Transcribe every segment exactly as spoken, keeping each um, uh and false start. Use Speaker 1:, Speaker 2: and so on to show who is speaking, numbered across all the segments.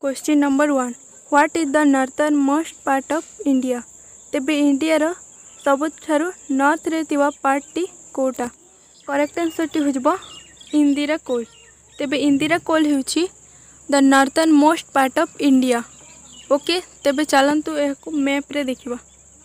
Speaker 1: Question number one what is the northernmost part of India. तेबे India रो सबुठारु north रे थिबा पार्ट टी कोटा। करेक्ट आंसर टी होजबो इंदिरा कोल। तेबे इंदिरा कोल हेउची the northernmost part of India. Okay तेबे चलंतु एको मैप रे देखिबा।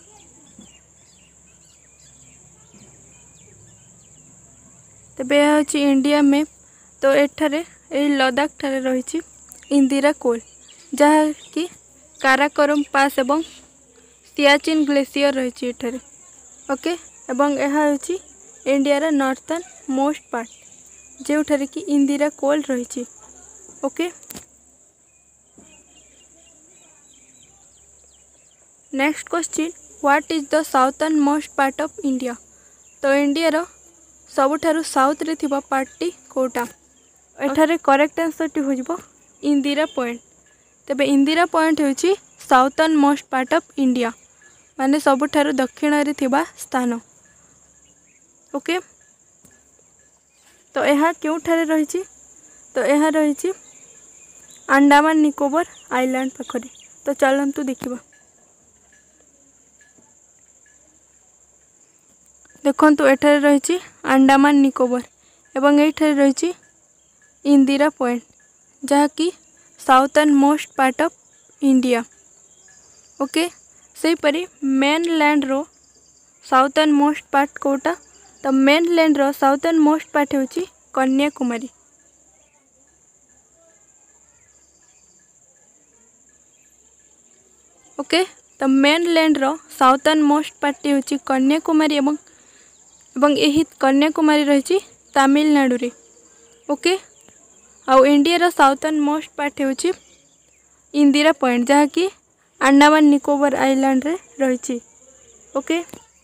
Speaker 1: तेबे हेउची इंडिया मैप। तो एठारे ए लद्दाख ठारे रहिची इंदिरा कोल जहाँ कि काराकोरम पास एवं सियाचिन ग्लेशियर रही एठारे। ओके एवं यह होची इंडिया रा नॉर्थर्न मोस्ट पार्ट जो ठारे कि इंदिरा कोल रही। Okay next question what is the southernmost part of India. तो इंडिया रो सबुठारु साउथ रे थिबा पार्ट टी कोटा। एठारे करेक्ट आंसर टी होजबो इंदिरा पॉइंट। तेबे इंदिरा पॉइंट होची southernmost part of India माने सबुठारु दक्षिण रे थिबा स्थान। ओके तो यह क्यों ठारे रही। तो यह रही अंडमान निकोबर आइलैंड पाखरे। तो चलंतु देखिबा। देखंतु एठारे रही अंडमान निकोबर एवं एठारे रही इंदिरा पॉइंट जहाँ कि southernmost part of India. Okay से परी मेनलैंड रो साउथर्न मोस्ट पार्ट कोटा। तो मेनलैंड रो साउथर्न मोस्ट पार्ट होची कन्याकुमारी। ओके तो मेनलैंड रो साउथर्न मोस्ट पार्ट होची कन्याकुमारी एवं एवं यही कन्याकुमारी रही तमिलनाडु रे। ओके आउ इंडिया रा साउथर्न मोस्ट पार्ट होची इंदिरा पॉइंट जहाँ कि अंडमान निकोबर आइलैंड रे रही। Okay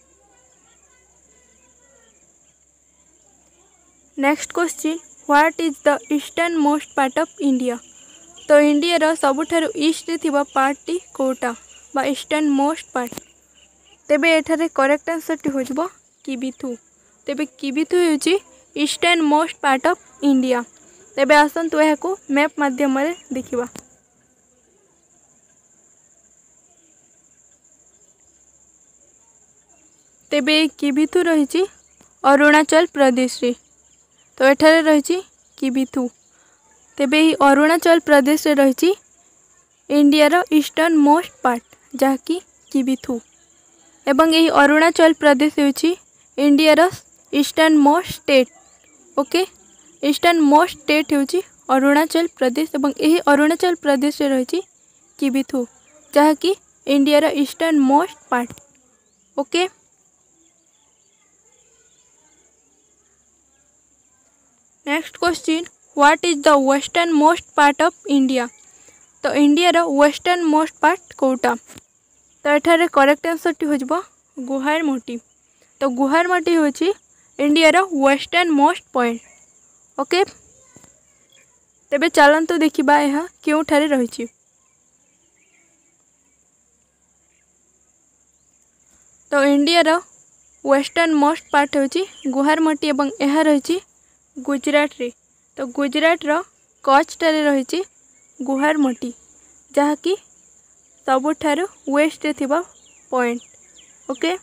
Speaker 1: next question what is the easternmost part of India. तो इंडिया रा सबुठारु ईस्ट रे थिबा पार्ट टी कोटा बा ईस्टर्न मोस्ट पार्ट। तेबे एठारे करेक्ट आंसर टी होजबो किबिथु। तेबे किबिथु होची easternmost part of India. तेबे आसंतु एहाको मैप माध्यम रे देखिबा। तेबे किबिथु रही अरुणाचल प्रदेश रे। तो एठारे रही किबिथु। तेबे ही अरुणाचल प्रदेश रे रही इंडिया रो ईस्टर्न मोस्ट पार्ट जहाँ कि किबिथु एवं यही अरुणाचल प्रदेश होची इंडिया रो easternmost state. Okay easternmost state होची अरुणाचल प्रदेश एवं यही अरुणाचल प्रदेश रे रही किबिथु जहाँ कि इंडिया रो easternmost part. Okay next question what is the westernmost part of India. तो इंडिया रो वेस्टर्न मोस्ट पार्ट कोटा। तो एठारे करेक्ट आंसर टी होजबो गुहारमोटी। तो गुहारमोटी होची इंडिया रो वेस्टर्न मोस्ट पॉइंट। ओके तेबे चलंतु देखिबा यह क्यों ठारे रही। तो इंडिया रो वेस्टर्न मोस्ट पार्ट होची गुहारमोटी एवं यह रही गुजरात रे। तो गुजरात रो कच्छ ठारे रही गुहारमोटी जहाँ कि सबुठारु वेस्ट रे थिबा point. Okay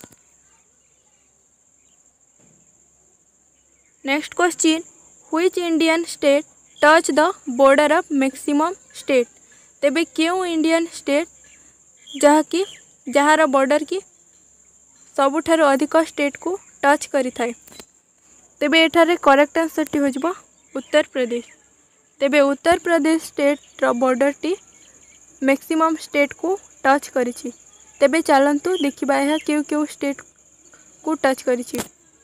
Speaker 1: next question which Indian state touch the border of maximum state. तेबे क्यों इंडियन स्टेट जहाँ कि जहाँ बॉर्डर की सबुठारु अधिक स्टेट को टच करि थाए। तेबे एठारे करेक्ट आंसर टी होजबो उत्तर प्रदेश। तेबे उत्तर प्रदेश स्टेट रो बॉर्डर टी मैक्सिमम स्टेट को टच करिछि। तेबे चलंतु देखिबा यह क्यों क्यों स्टेट को टच करिछि।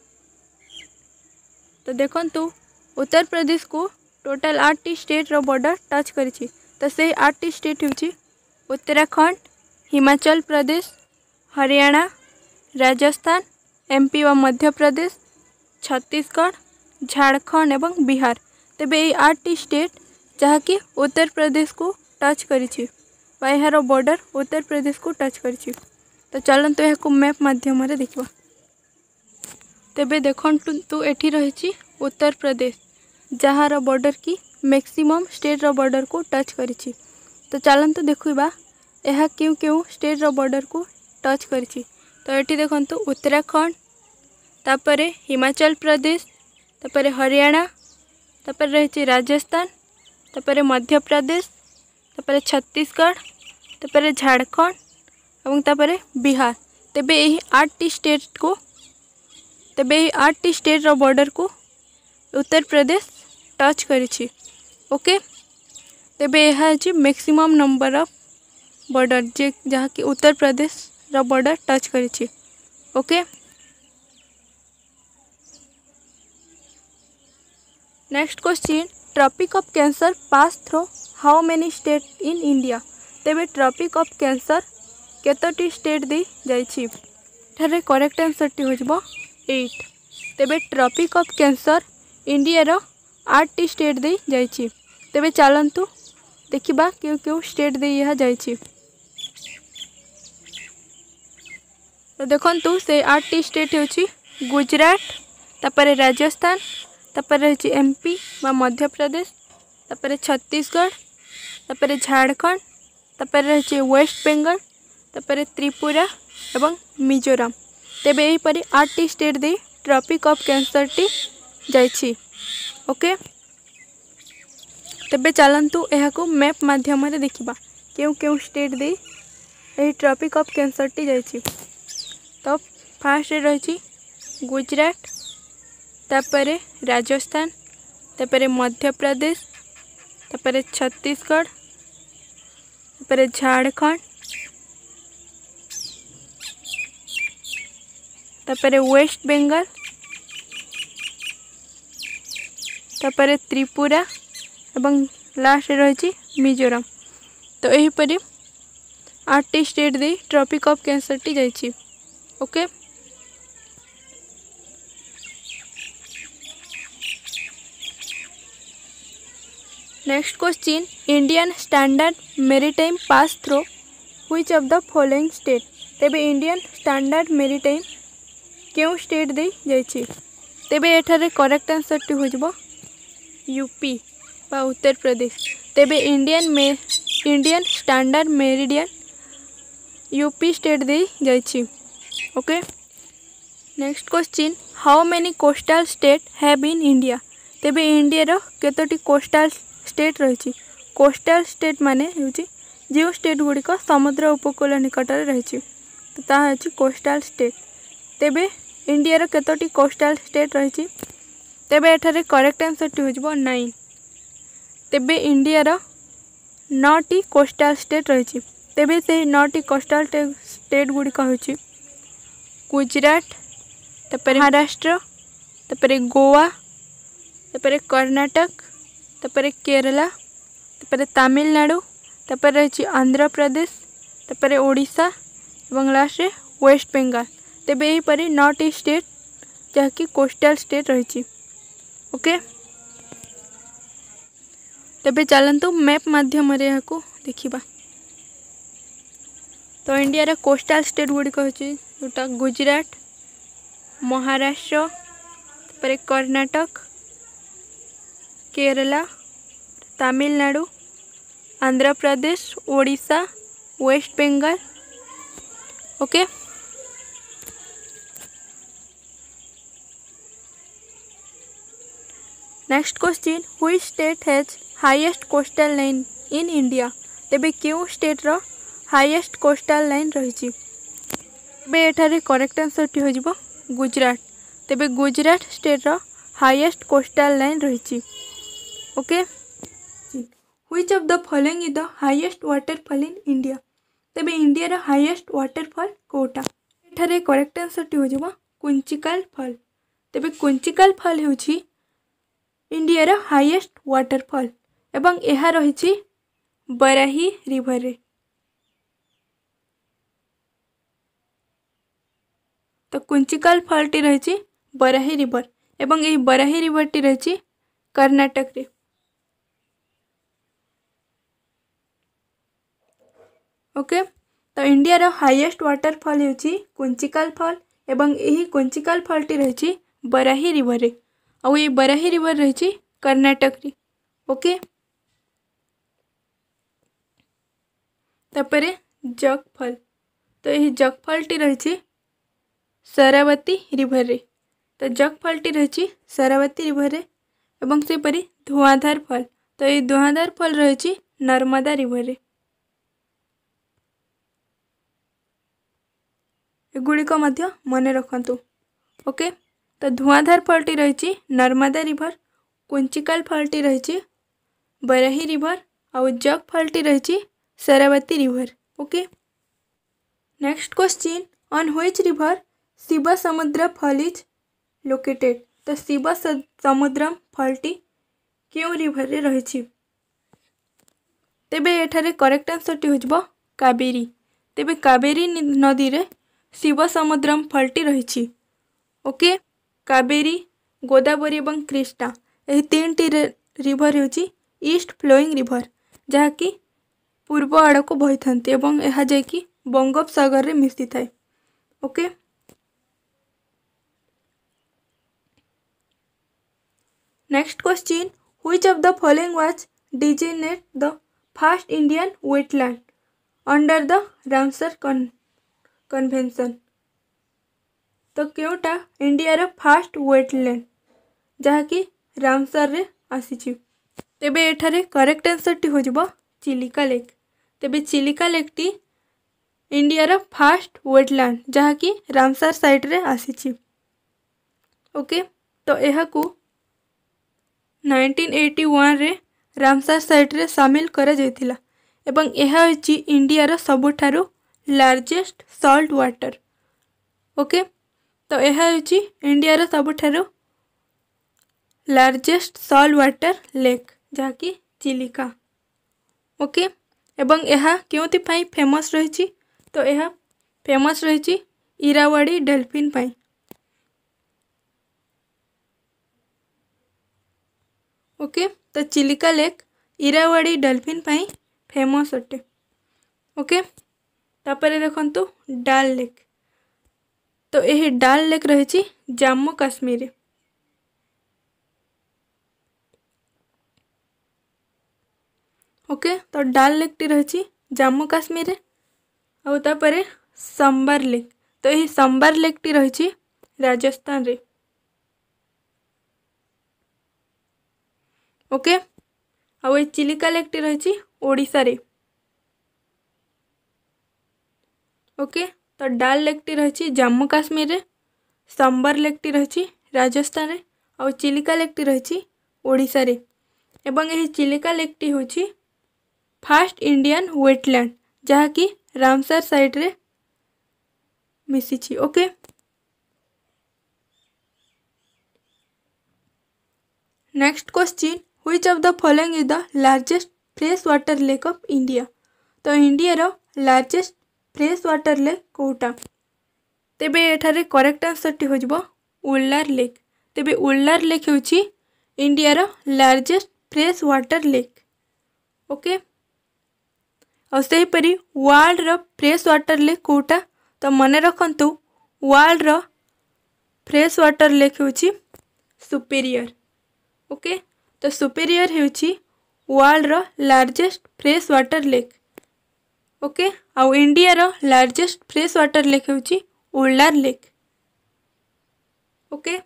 Speaker 1: तो देखंतु उत्तर प्रदेश को टोटल आठ टी स्टेट रो बॉर्डर टच करिछि। तो से आठ टी स्टेट होछि उत्तराखंड, हिमाचल प्रदेश, हरियाणा, राजस्थान, एमपी व मध्य प्रदेश, छत्तीसगढ़, झारखंड एवं बिहार। तेबे ये आठ टी स्टेट जहाँ कि उत्तर प्रदेश को टच करिछि बा यार बॉर्डर उत्तर प्रदेश को टच करिछि। तो चलंतु यह मैप माध्यम रे देखिबा। तेबे देखंतु तु एठी रही उत्तर प्रदेश जहाँ बॉर्डर की मैक्सिमम स्टेट रो बॉर्डर को टच करिछि। तो चलतु देखा यह क्यों क्यों स्टेट रो बॉर्डर को टच करिछि। तो ये देखंतु उत्तराखंड, तापरे हिमाचल प्रदेश, तापरे हरियाणा, तापरे रही राजस्थान, तापरे मध्य प्रदेश, तापरे छत्तीसगढ़, तापरे झारखंड और तापरे बिहार। तेबे यही आठ टी स्टेट को तेबे यही आठ टी स्टेट रो बॉर्डर को उत्तर प्रदेश टच करिछि। ओके, तेबे यह है मैक्सिमम नंबर ऑफ बॉर्डर जे जहाँ कि उत्तर प्रदेश रो बॉर्डर टच करिछि। Okay, next question, tropic of cancer pass through how many state in India. तेबे ट्रॉपिक ऑफ कैंसर केतोटी स्टेट दे जाइछि। ठारे करेक्ट आंसर टी होजबो एट। तेबे ट्रॉपिक ऑफ कैंसर इंडिया रो आठ टी स्टेट दे जाइछि। तेबे चलंतु देखिबा क्यों क्यों स्टेट दे यह जाइछि। तो देखंतु से आठ टी स्टेट होछि गुजरात, तापरे राजस्थान, तापरे होछि एमपी बा मध्य प्रदेश, तापरे छत्तीसगढ़, तापरे झारखंड, तापरे होछि वेस्ट बेंगल, तापरे त्रिपुरा एवं मिजोरम। तेबे यही परि आठ टी स्टेट दे ट्रॉपिक ऑफ कैंसर टी जाइछि। ओके, तेबे चलंतु एहाको मैप माध्यम रे देखिबा क्यों क्यों स्टेट दे यही ट्रॉपिक ऑफ कैंसर टी जाइछि। तो फास्ट रही गुजरात, तापरे राजस्थान, तापरे मध्य प्रदेश, तापरे छत्तीसगढ़, तापरे झारखंड, तापरे वेस्ट बेंगल, तापरे त्रिपुरा एवं लास्ट रही मिजोरम। तो यही परि आठ टी स्टेट दे ट्रॉपिक ऑफ कैंसर टी जाइछि। Okay, next question, Indian standard maritime pass through which of the following state. तेबे इंडियन स्टैंडर्ड मेरीटाइम क्यों स्टेट दे जाइछि। तेबे एठारे करेक्ट आंसर टी होजबो यूपी बा उत्तर प्रदेश। तेबे इंडियन में Indian standard meridian UP state दे जाइछि। Okay, next question, how many coastal state have in India. तेबे इंडिया रो केतोटी कोस्टल स्टेट रही। कोस्टल स्टेट माने होछि जो स्टेट गुड़िक समुद्र उपकूल निकट में रही तो ता होछि कोस्टल स्टेट। तेबे इंडिया रो केतोटी कोस्टल स्टेट रही। तेबे एठारे करेक्ट आंसर टी होजबो नाइन। तेबे इंडिया रो नौटी कोस्टल स्टेट रही। तेबे से नौटी कोस्टल स्टेट गुड़िक होछि गुजरात, तापरे महाराष्ट्र, तापरे गोवा, तापरे कर्नाटक, तापरे केरला, तापरे तमिलनाडु, तापरे रही आंध्र प्रदेश, तापरे ओडिशा एवं लास्ट वेस्ट बेंगल। तेबे यही परि नौटी स्टेट जहाँकि कोस्टल स्टेट रही। ओके, तेबे चलंतु मैप माध्यम रे याको देखिबा। तो इंडिया रे कोस्टल स्टेट गुड़िक होछि जोटा गुजरात, महाराष्ट्र, तापरे Karnataka, Kerala, Tamil Nadu, Andhra Pradesh, Odisha, West Bengal. Okay, next question, which state has highest coastal line in India. तेबे क्यों स्टेट रो हाईएस्ट कोस्टल लाइन रही। तेबे एठारे करेक्ट आंसर टी होजिबो गुजरात। तेबे गुजरात स्टेट रो हाईएस्ट कोस्टल लाइन रही। Okay, which of the following is the highest waterfall in India. तेबे इंडिया रो हाईएस्ट वाटरफॉल कोटा। एठारे करेक्ट आंसर टी होजिबो कुंचिकल फॉल। तेबे कुंचिकल फॉल होछि इंडिया रो हाईएस्ट वाटरफॉल एवं यह रही बराही रिवर रे। तो कुंचिकल फॉल टी रही बराही रिवर एवं यही बराही रिवर टी रही कर्नाटक रे। ओके, तो इंडिया रो हाईएस्ट वाटरफॉल होछि कुंचिकल फॉल एवं यही कुंचिकल फॉल टी रही बराही रिवर रे और ये बराही रिवर रही कर्नाटक रे। ओके, तापर जगफल तो यही जगफलटी रही शरावती रिभर रे तो जगफलटी रही शरावती रिभर रे एवं सेपरी धुआंधार फल तो ये धुआंधार फल रही नर्मदा रिभर रे एगुड़िक मन रखु ओके। तो धुआंधार फलटी रही नर्मदा रिभर कुंचिकाल फलटी रही बराही रिभर और जग फलटी रही Sharavati river okay. Next question on which river Shiva Samudra fall is located तो शिव समुद्रम फलटी क्यों रिभर रे रही तेबे एठारे करेक्ट आंसर टी हो कावेरी तेबे कावेरी नदी रे शिव समुद्रम फलटी रही ओके। कावेरी गोदावरी एवं कृष्णा यही तीन टी रिभर होची ईस्ट फ्लोइंग रिभर जहाँकि पूर्व आड़ को बही था यह जाकि बंगोपसागर रे मिसी थाए okay. Next question which of the following was designate the first Indian wetland under the Ramsar convention तो क्योंटा इंडिया रो फर्स्ट वेटलैंड जहाँकि रामसर रे आसीची तेबे एठारे करेक्ट आंसर टी हो चिलिका लेक तेबे चिलिका लेक टी इंडिया रो फर्स्ट वेटलैंड जहाँकि रामसर साइड रे आसीची ओके। तो यह को नाइंटीन एटी वन रे रामसर साइट रे शामिल करा जायतिला एवं यह होची इंडिया रो सबुठारो लार्जेस्ट सॉल्ट वाटर ओके। तो यह होची इंडिया रो सबुठारो लार्जेस्ट सॉल्ट वाटर लेक जहाँकि चिलिका ओके। एवं यह क्योंथि पाई फेमस रही तो यह फेमस रही इरावाड़ी डेल्फिन पाई ओके। तो चिलिका लेक इरावाड़ी डेल्फिन पाई फेमस अटे ओके। तापर देखंतु डाल लेक तो यह डाल लेक रही जम्मू काश्मीर ओके। तो डाल लेक टी रही जम्मू काश्मीर और तापर संबर लेक तो यही संबर लेक टी रही राजस्थान रे ओके। और ये चिलिका लेक टी रही ओडिशा रे ओके। तो डाल लेक टी रही जम्मू काश्मीर रे संबर लेक टी रही राजस्थान रे और चिलिका लेक टी रही ओडिशा रे एवं यही चिलिका लेक टी होची फर्स्ट इंडियन वेटलैंड जहाँकि रामसर साइड रे मिसिची okay. Next question which of the following is the largest fresh water lake of India तो इंडिया रो लार्जेस्ट फ्रेश वाटर लेक कोटा तेबे एठारे करेक्ट आंसर टी हो उल्लार लेक तेबे उल्लार लेक होची इंडिया रो largest fresh water lake okay. और से परी वर्ल्ड रो फ्रेश वाटर लेक कोटा तो मन रखंतु वर्ल्ड रो फ्रेश वाटर लेक होची सुपीरियर ओके। तो सुपीरियर होची वर्ल्ड रो largest fresh water lake okay. आउ इंडिया रो लार्जेस्ट फ्रेश वाटर लेक होची उल्लार लेक ओके।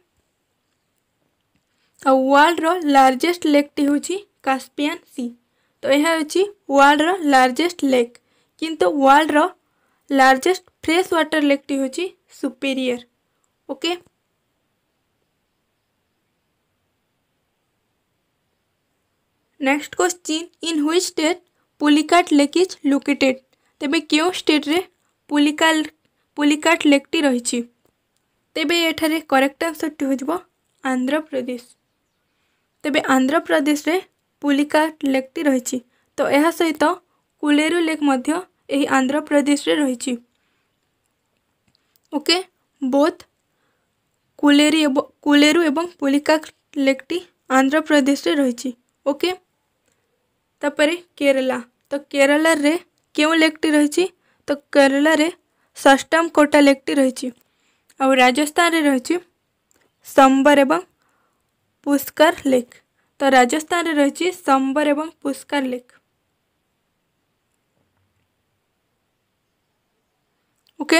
Speaker 1: आउ वर्ल्ड रो लार्जेस्ट लेक टी होची कास्पियन सी तो यह होची वर्ल्ड रो लार्जेस्ट लेक किंतु वर्ल्ड रो लार्जेस्ट फ्रेश वाटर लेक टी होची Superior okay. Next question in which state Pulicat lake is located तेबे क्यों स्टेट रे पुलिका पुलिकाट लेक टी रही तेबे एठारे करेक्ट आंसर टी हो आंध्र प्रदेश तेबे आंध्र प्रदेश रे पुलिकाट लेक टी रही तो यह सहित कुलेरु लेक मध्य यही आंध्र प्रदेश रे रही ओके। बोथ कुलेरी एवं कुलेरु एवं पुलिकाट लेक टी आंध्र प्रदेश रे रही ओके। तापर केरला तो केरला रे क्यों लेक टी रही तो केरला रे षष्टम कोटा लेक टी रही और राजस्थान रे रही संबर एवं पुष्कर लेक तो राजस्थान रे रही संबर एवं Pushkar lake okay.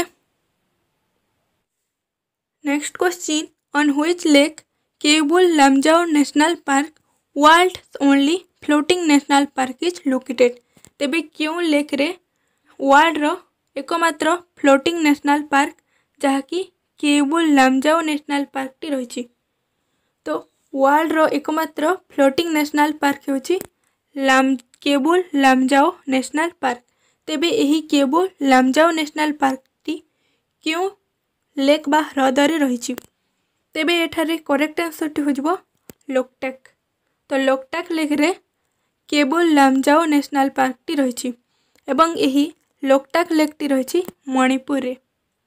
Speaker 1: Next question, on which lake Keibul Lamjao national park world's only floating national park is located. तेबे क्यों लेक रे वर्ल्ड रो एकमात्र फ्लोटिंग नेशनल पार्क जहाँकि केबुल लामजाओ नेशनल पार्क टी रही। तो वर्ल्ड रो एकमात्र फ्लोटिंग नेशनल पार्क होची लाम केबुल लामजाओ नेशनल पार्क। तेबे यही केबुल लामजाओ नेशनल पार्क टी क्यों लेक बा ह्रदरे रही। तेबे एठारे करेक्ट आंसर टी हो लोकटाक। तो लोकटाक लेक रे केबुल लामजाओ नेशनल पार्क टी रही एवं यही लोकटाक लेक टी रही मणिपुर रे।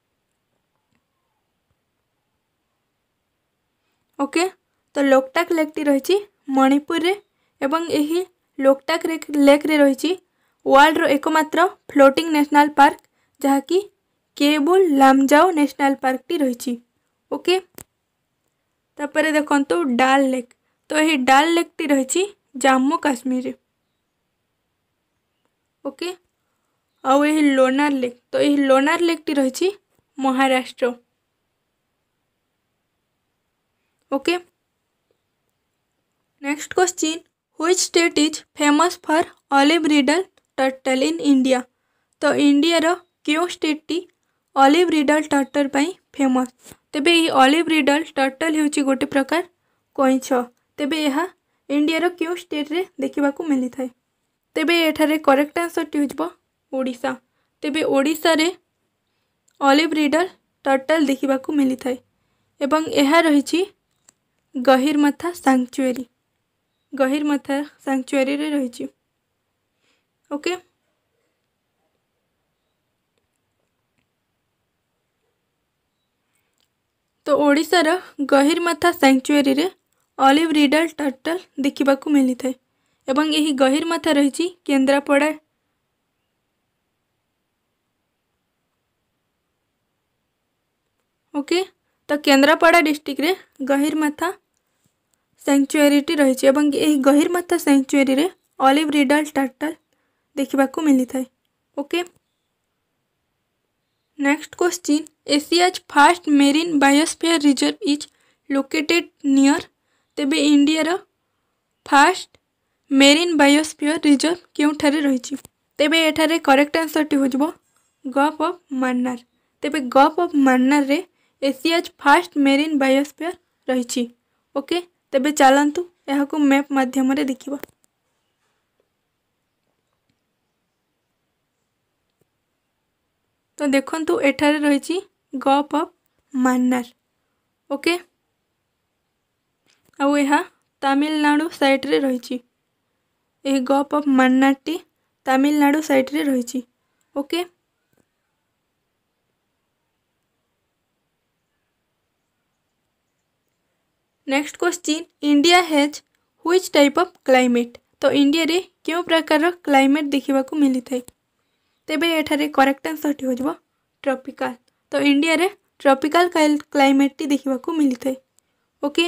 Speaker 1: ओके। तो लोकटाक लेक टी रही मणिपुर रे एवं यही लोकटाक लेक रे रही वर्ल्ड रो एकमात्र फ्लोटिंग नेशनल पार्क जहाँकि केबुल लामजाओ नेशनल पार्क टी रही। ओके। तापर देखो डाल लेक। तो यही डाल लेक टी रही जम्मू काश्मीर रे। ओके। आउ यही लोनार लेक। तो यही लोनार लेक टी रही Maharashtra. Okay. Next question, which state is famous for olive ridley turtle in India. तो इंडिया रो क्यों स्टेट टी ऑलिव रिडल टर्टल पाई फेमस। तेबे यही ऑलिव रिडल टर्टल होची गोटे प्रकार कइंछ। तेबे यह इंडिया रो क्यों स्टेट रे देखिबा को मिली थाए। तेबे एठारे करेक्ट आंसर टी होजबो ओडिशा। तेबे ओडिशा रे ऑलिव रिडल टर्टल देखिबा को मिली थाए एवं यह रही गहिरमथा सैंक्चुअरी। गहिरमथा सैंक्चुअरी रे रही। ओके। तो ओडिशा रो गहिरमथा सैंक्चुअरी रे ऑलिव रिडल टर्टल देखिबा को मिली थाए एवं यही गहिरमथा रही केंद्रापड़ा। ओके। तो केंद्रापड़ा डिस्ट्रिक्ट रे गहिरमथा सैंक्चुअरी टी रही एवं यही गहिरमथा सैंक्चुअरी रे ऑलिव रिडल टर्टल देखिबा को मिली थाए। Okay. Next question, Asia's first marine biosphere reserve is located near. तेबे इंडिया रो फर्स्ट मेरीन बायोस्फीयर रिजर्व क्यों ठारे रही। तेबे एठारे करेक्ट आंसर टी होजबो गल्फ ऑफ मान्नार। तेबे गल्फ ऑफ मान्नार रे एशियाज फर्स्ट मेरीन बायोस्फीयर रही। ओके। तेबे चलंतु यहाकू मैप माध्यम रे देखिबा। तो देखंतु एठारे रही गल्फ ऑफ मान्नार। ओके। आउ यह तमिलनाडु साइड रे रही। यह गल्फ ऑफ मान्नार टी तमिलनाडु साइड रे रही। Okay. Next question, India has which type of climate. तो इंडिया रे क्यों प्रकार क्लाइमेट देखिबा को मिली थाए। तेबे एठारे करेक्ट आंसर टी होजबो ट्रॉपिकल। तो इंडिया रे ट्रॉपिकल क्लाइमेट टी देखिबा को मिली थाए। Okay.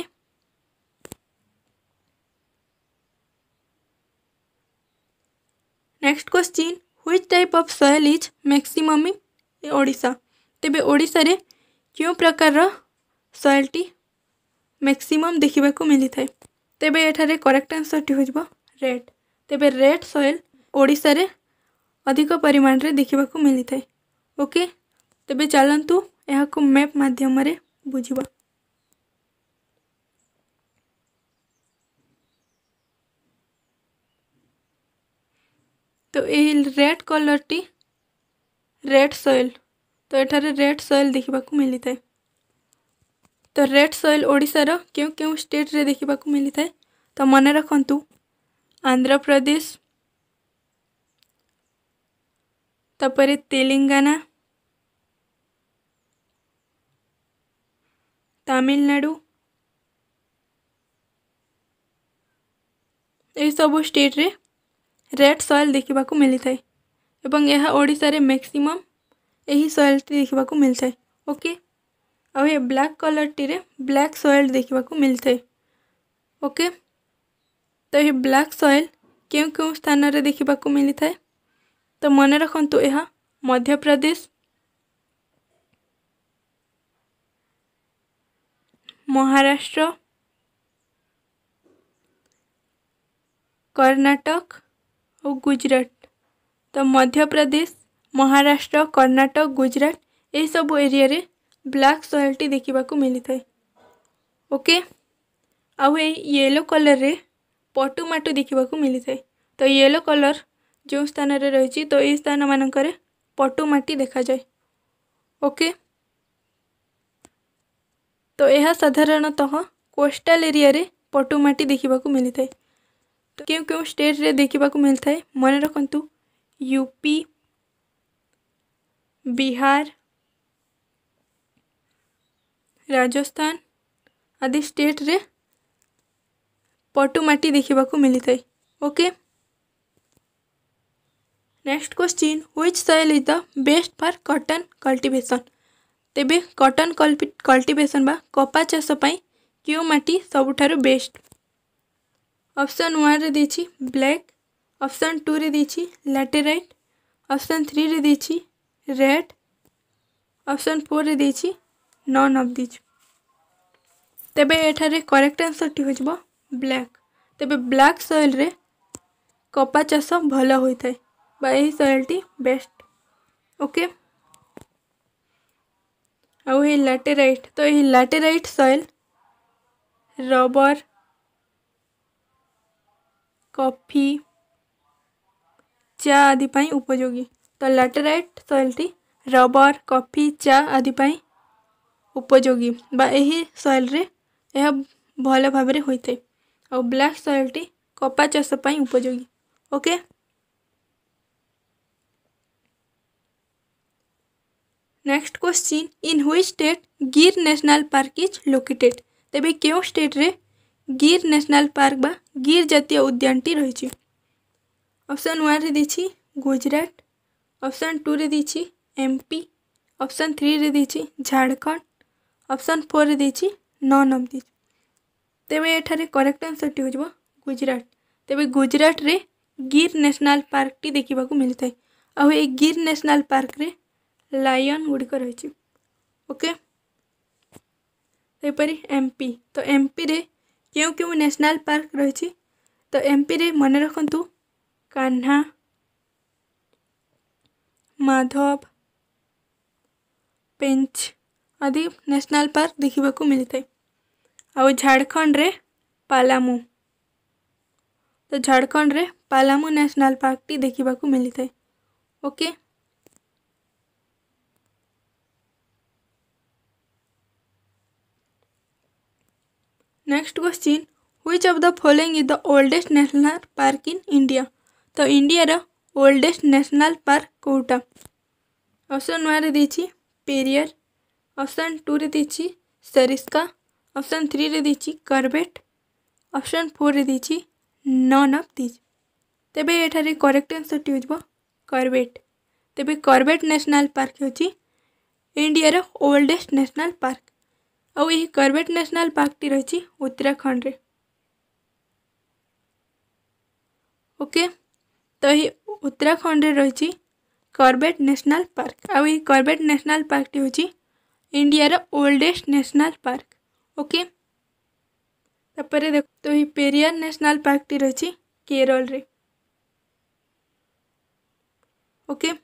Speaker 1: Next question, which type of soil is maximum in Odisha. तेबे ओडिशा रे क्यों प्रकार सॉइल टी मैक्सिमम देखिबा को मिली थाए। तेबे एठारे करेक्ट आंसर टी होजबो रेड। तेबे रेड सॉइल ओडिशा रे अधिक परिमाण रे देखिबा को मिली थाए। ओके। तेबे चलंतु यहाकू मैप माध्यम रे बुझिबा। तो यही रेड कलर टी रेड सॉइल। तो एठारे रेड सॉइल देखिबा को मिली थाए। तो रेड सॉइल ओडिशा रो क्यों क्यों स्टेट रे देखिबा को मिली थाए। तो मन रखंतु आंध्र प्रदेश, तापरे तेलंगाना, तमिलनाडु, ये सब स्टेट रे रेड सॉइल देखिबा को मिली थाए एवं यह ओडिशा रे मैक्सिमम यही सॉइल टी देखिबा को मिल थाए। ओके। और ये ब्लैक कलर टी रे ब्लैक सॉइल देखिबा को मिल थाए। ओके। तो ये ब्लैक सॉइल क्यों क्यों स्थान रे देखिबा को मिली थाए। तो मन रखंतु यह मध्य प्रदेश, महाराष्ट्र, कर्नाटक और गुजरात। तो मध्य प्रदेश, महाराष्ट्र, कर्नाटक, गुजरात ये सब एरिया रे ब्लैक सॉइल टी देखा मिली थाए। ओके, आउ येलो कलर रे पटु माटु देखा मिली थाए। तो येलो कलर जो स्थान रे रही तो ये स्थान मानक पटु माटी देखा जाए। ओके, तो यह साधारणतः कोस्टल एरिया रे पटु माटी देखा मिली थाए। तो क्यों क्यों स्टेट रे देखा मिलता है मन रखु, यूपी, बिहार, राजस्थान आदि स्टेट रे पटु माटी देखा मिली थाए। Okay, next question, which soil is the best for cotton cultivation. तेबे कॉटन कल्टीवेशन बा कपा चाष पई क्यों माटी सबुठारु बेस्ट। ऑप्शन वन रे देछि ब्लैक, ऑप्शन टू रे देछि लैटेराइट, ऑप्शन थ्री रे देछि रेड, ऑप्शन फोर रे देछि नॉन ऑफ दिस। तेबे एठारे करेक्ट आंसर टी हो ब्लैक। तेबे ब्लैक सॉइल रे कपा चाष भल होता है बा यही सॉइल टी बेस्ट। ओके, आउ ये लैटेराइट, तो ये लैटेराइट सॉइल रबर, कॉफी, चा आदि पाई उपयोगी। तो लैटेराइट सॉइल टी रबर, कॉफी, चा आदि पाई उपयोगी बा यही सॉइल रे यह भल भाव में होता है। और ब्लैक सॉइल टी कपा चाष पाई उपयोगी। Okay, next question, in which state Gir national park is located. तेबे क्यों स्टेट रे गिर नेशनल पार्क बा गिर जातीय उद्यान टी रही। ऑप्शन वन रे देछि गुजरात, ऑप्शन टू रे देछि एमपी, ऑप्शन थ्री रे देछि झारखंड, ऑप्शन फोर रे देछि नॉन ऑफ दिस। तेबे एठारे करेक्ट आंसर टी हो गुजरात। तेबे गुजरात रे गिर नेशनल पार्क टी देखा मिलता है। आ ये गिर नेशनल पार्क रे लायन गुड़िक रही। ओके, सेपरी एमपी, तो एमपी रे क्यों क्यों नेशनल पार्क रही। तो एमपी रे मन रखु कान्हा, माधव, पेंच आदि नेशनल पार्क देखा मिलता है। आ झारखंड रे पालामू, तो झारखंड रे पालामू नेशनल पार्क टी देखा मिलता है। Okay, next question, which of the following is the oldest national park in India. तो इंडिया रा ओल्डेस्ट नेशनल पार्क कोटा। ऑप्शन वन रे देछि पेरियर, ऑप्शन टू रे देछि सरिस्का, ऑप्शन थ्री रे देछि कार्बेट, ऑप्शन फोर रे देछि नॉन ऑफ दिस। तेबे एठारे करेक्ट आंसर टी हो कार्बेट। तेबे कार्बेट नेशनल पार्क होछि इंडिया रा ओल्डेस्ट नेशनल पार्क। और यही कार्बेट नेशनल पार्क टी रही उत्तराखंड रे। ओके, तो ये उत्तराखंड रे रही कार्बेट नेशनल पार्क। और ये कार्बेट नेशनल पार्क टी होछि इंडिया रा ओल्डेस्ट नेशनल पार्क। ओके, तापरे देख, तो ये पेरियार नेशनल पार्क टी रही केरल रे। Okay,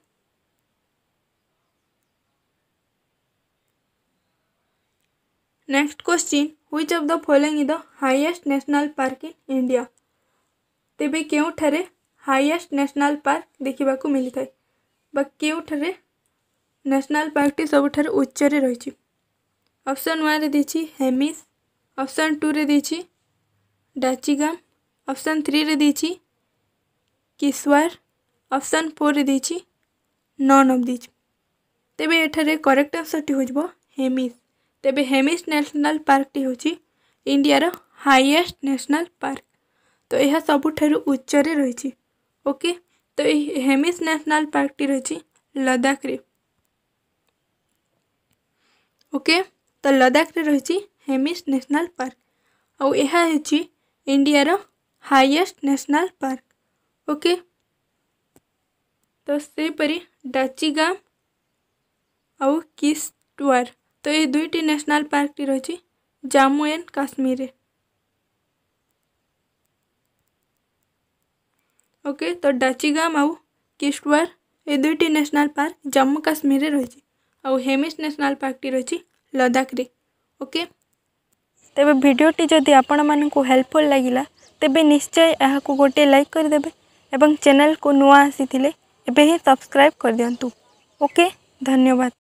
Speaker 1: next question, which of the following is the highest national park in India. तेबे क्यों ठारे हाईएस्ट नेशनल पार्क देखा मिलता है बा क्यों ठारे नेशनल पार्क टी सबुठार उच्च रे रही। ऑप्शन वन रे देछि हेमिस, ऑप्शन टू रे देछि डाचिगाम, ऑप्शन थ्री रे देछि किश्वार, ऑप्शन फोर रे देछि नॉन ऑफ दिस। तेबे एठारे करेक्ट आंसर टी हो हेमिस। तेबे हेमिस नेशनल पार्क टी होछि इंडिया रा हाईएस्ट नेशनल पार्क। तो यह सबुठारु उच्च रे रही। ओके, तो हेमिस नेशनल पार्क टी रही लद्दाख रे। ओके, तो लद्दाख रे रही हेमिस नेशनल पार्क। और यह है इंडिया रा हाईएस्ट नेशनल पार्क। ओके, तो सेपरी डाचिगाम और किश्तवाड़, तो ये दुईटी नेशनल पार्क टी रही जम्मू एंड काश्मीर। ओके तो डाचिगाम आउ किश्तवाड़ ये दुईटी नेशनल पार्क जम्मू काश्मीर रही आउ हेमिस नेशनल पार्क टी रही लद्दाख रे। ओके तेबे भिडियोटी जदि आपण मानकु हेल्पफुल लगिला तेबे निश्चय यह गोटे लाइक करदेबे एवं चैनल को नुआ आसी एबे ही सब्सक्राइब कर दियंतु। ओके धन्यवाद।